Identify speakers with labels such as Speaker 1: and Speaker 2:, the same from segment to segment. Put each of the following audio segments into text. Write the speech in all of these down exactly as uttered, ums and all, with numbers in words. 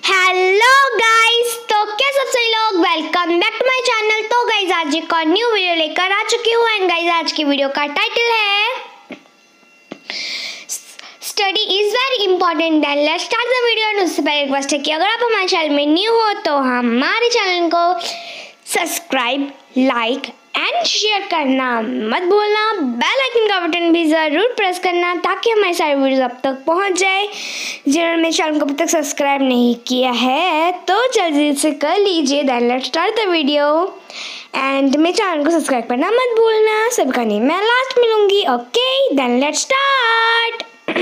Speaker 1: Hello guys, तो क्या सब सही लोग, welcome back to my channel. तो गाइस आज एक और न्यू वीडियो लेकर आ चुकी हूँ एंड गाइस आज की वीडियो का टाइटल है study is very important. Then let's start the video. And उससे पहले रिक्वेस्ट है कि अगर आप हमारे चैनल में न्यू हो तो हमारे चैनल को सब्सक्राइब, लाइक एंड शेयर करना मत भूलना। बेल आइकन का बटन भी ज़रूर प्रेस करना ताकि हमारे सारे वीडियोस आप तक पहुंच जाए। जिन्होंने मेरे चैनल को अभी तक सब्सक्राइब नहीं किया है तो जल्दी से कर लीजिए। Then let's start the video and मेरे चैनल को सब्सक्राइब करना मत भूलना। सबका नेम मैं लास्ट में लूँगी। Okay, then let's start.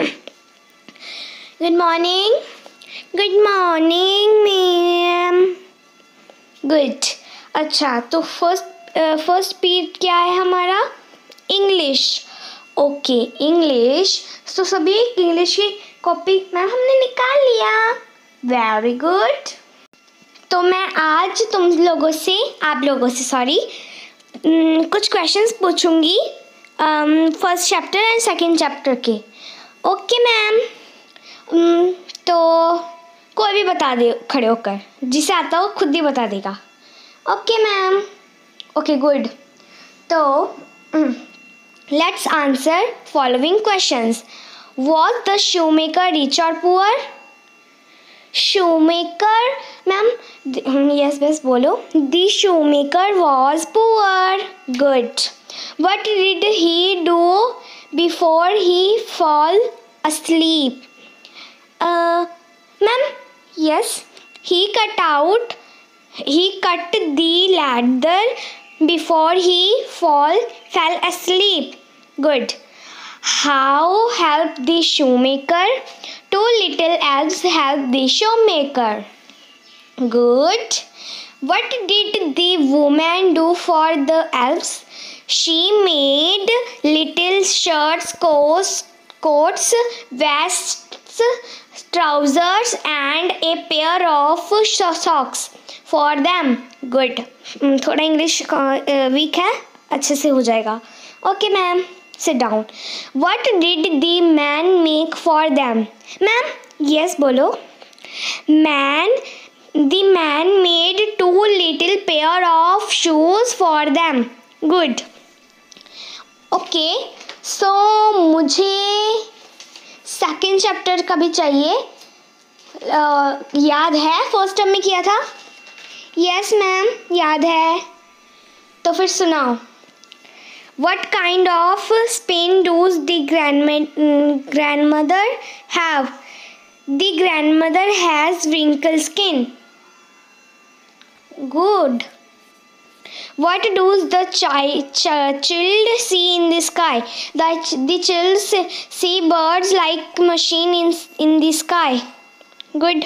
Speaker 1: Good morning. Good morning ma'am. Good. अच्छा, तो फर्स्ट फर्स्ट पीरियड क्या है हमारा? इंग्लिश। Okay, English. तो सभी इंग्लिश की कॉपी मैम हमने निकाल लिया। Very good. तो मैं आज तुम लोगों से आप लोगों से सॉरी कुछ क्वेश्चंस पूछूंगी first chapter and second chapter के। Okay ma'am. तो कोई भी बता दे खड़े होकर, जिसे आता हो खुद ही बता देगा। Okay ma'am. Okay good. तो let's answer following questions. Was the shoemaker rich or poor? Shoemaker ma'am yes बस बोलो। The shoemaker was poor. Good. What did he do before he fall asleep? Ma'am yes, he cut out he cut the ladder before he fall fell asleep. Good. How helped the shoemaker? Two little elves helped the shoemaker. Good. What did the woman do for the elves? She made little shirts, coats, coats, vests, trousers and a pair of socks for them. Good. थोड़ा English weak है, अच्छे से हो जाएगा। Okay ma'am, sit down. What did the man make for them? Ma'am yes बोलो। Man, the man made two little pair of shoes for them. Good. Okay, so मुझे second chapter का भी चाहिए। uh, याद है फर्स्ट टर्म में किया था? यस मैम याद है। तो फिर सुनाओ। What kind of skin does the grandmother have? The grandmother has wrinkled skin. Good. What does the child see in the sky? The, the child see birds like machine in, in the sky. Good.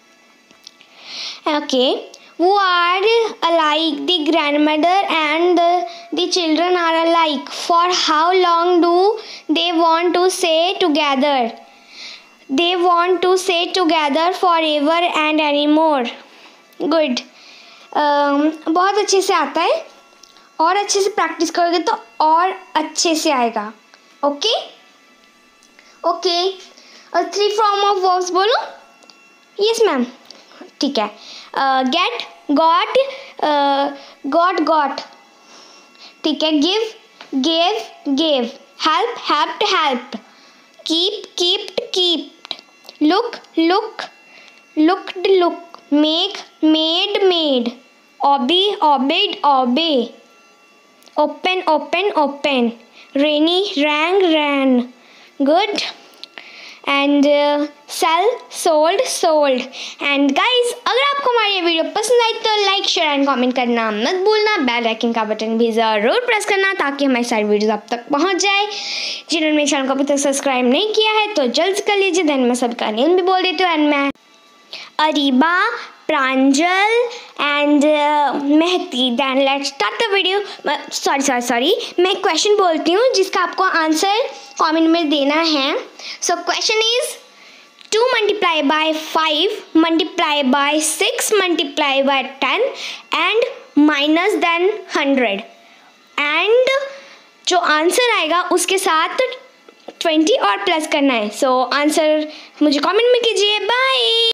Speaker 1: Okay. Who are alike? The grandmother and the, the children are alike. For how long do they want to stay together? They want to stay together forever and anymore. Good. um, बहुत अच्छे से आता है और अच्छे से practice करोगे तो और अच्छे से आएगा। Okay okay. Three form of verbs बोलो। यस मैम ठीक है। गेट, गॉट, गॉट गॉट ठीक है। Give, gave, gave. Help, helped, helped. Keep, keeped, keeped. Look, look, looked, look. Make, made, made. Obey, obeyed, obey. Open, open, open. Rainy, rang, ran. Good. And sell, sold, sold. And guys अगर आपको हमारी ये video पसंद आई तो like, share and comment करना मत भूलना। Bell icon का बटन भी ज़रूर प्रेस करना ताकि हमारी सारी वीडियोस आप तक पहुंच जाए। जिन्होंने मेरे चैनल को अभी तक सब्सक्राइब नहीं किया है तो जल्द से कर लीजिए। देन मैं सबका नेम भी बोल देती हूँ। एंड मैं Ariba, Pranjal and Mehti. Then let's start the video. Sorry sorry sorry मैं क्वेश्चन बोलती हूँ जिसका आपको आंसर कमेंट में देना है। So question is two multiply by five multiply by six multiply by ten and minus then hundred. And जो आंसर आएगा उसके साथ ट्वेंटी और प्लस करना है। सो so, आंसर मुझे कमेंट में कीजिए। बाय।